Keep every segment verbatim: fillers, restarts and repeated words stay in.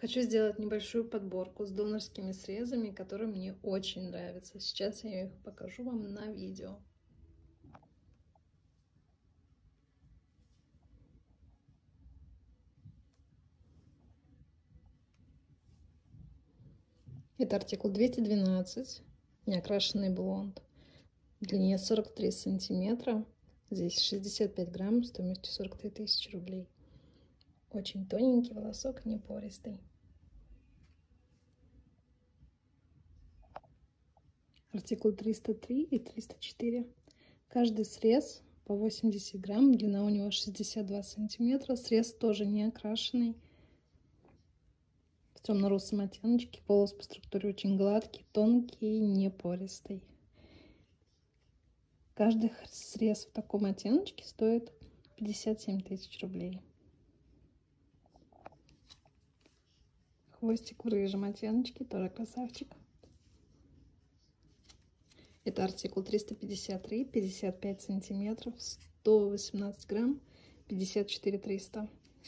Хочу сделать небольшую подборку с донорскими срезами, которые мне очень нравятся. Сейчас я их покажу вам на видео. Это артикул двести двенадцать, неокрашенный блонд. В длине сорок три сантиметра. Здесь шестьдесят пять грамм, стоимостью сорок три тысячи рублей. Очень тоненький волосок, не пористый. Артикул триста три и триста четыре. Каждый срез по восемьдесят грамм, длина у него шестьдесят два сантиметра. Срез тоже не окрашенный. В темно-русом оттеночке. Волос по структуре очень гладкий, тонкий, не пористый. Каждый срез в таком оттеночке стоит пятьдесят семь тысяч рублей. Хвостик в рыжем оттеночке, тоже красавчик. Это артикул триста пятьдесят три, пятьдесят пять сантиметров, сто восемнадцать грамм, пятьдесят четыре триста.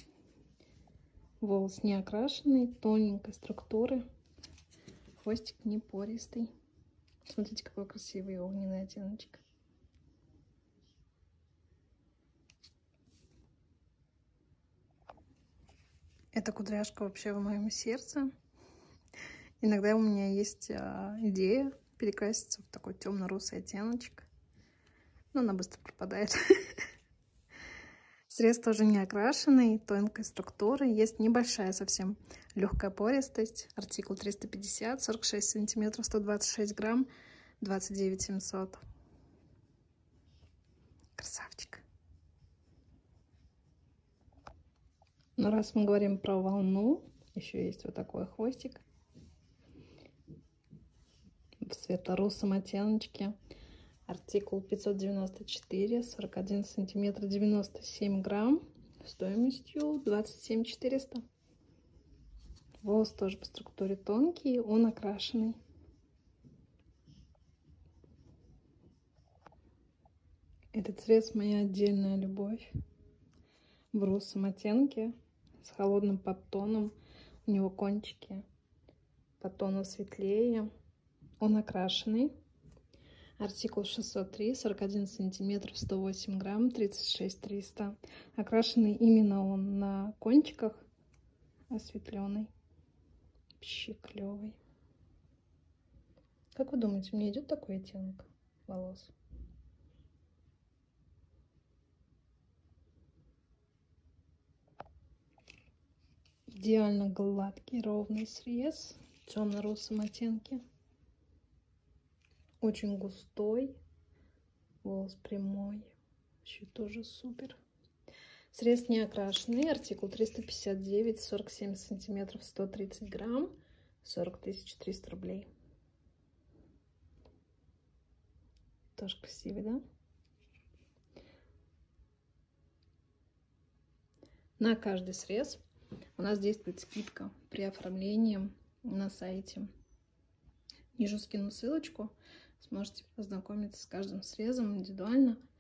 Волос не окрашенный, тоненькой структуры. Хвостик не пористый. Смотрите, какой красивый огненный оттеночек. Эта кудряшка вообще в моем сердце. Иногда у меня есть а, идея перекраситься в такой темно-русый оттеночек. Но она быстро пропадает. Срез тоже не окрашенный, тонкой структуры. Есть небольшая совсем легкая пористость. Артикул триста пятьдесят, сорок шесть сантиметров, сто двадцать шесть грамм, двадцать девять семьсот. Красавчик. Но раз мы говорим про волну, еще есть вот такой хвостик в светло-русом оттеночке. Артикул пятьсот девяносто четыре, сорок один сантиметр, девяносто семь грамм, стоимостью двадцать семь четыреста. Волос тоже по структуре тонкий, он окрашенный. Этот цвет моя отдельная любовь. В русом оттенке с холодным подтоном. У него кончики по тону светлее. Он окрашенный. Артикул шестьсот три, сорок один сантиметр, сто восемь грамм, тридцать шесть триста. Окрашенный именно он на кончиках, осветленный. Вообще клевый. Как вы думаете, мне идет такой оттенок волос? Идеально гладкий, ровный срез в темно-русом оттенке. Очень густой, волос прямой, вообще тоже супер. Срез не окрашенный, артикул триста пятьдесят девять, сорок семь сантиметров, сто тридцать грамм, сорок тысяч триста рублей. Тоже красивый, да? На каждый срез у нас действует скидка при оформлении на сайте. Ниже скину ссылочку. Сможете познакомиться с каждым срезом индивидуально.